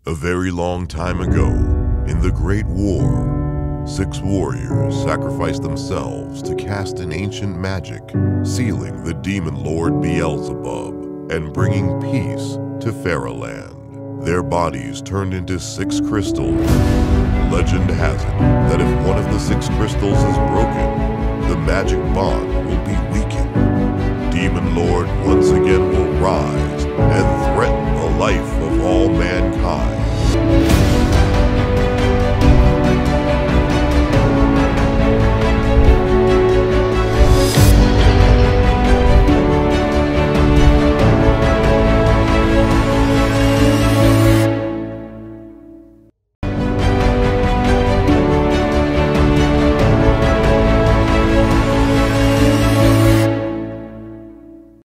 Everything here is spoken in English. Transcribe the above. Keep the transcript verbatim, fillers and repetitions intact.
A very long time ago, in the Great War, six warriors sacrificed themselves to cast an ancient magic, sealing the Demon Lord Beelzebub and bringing peace to FaraLand. Their bodies turned into six crystals. Legend has it that if one of the six crystals is broken, the magic bond will be weakened. Demon Lord once again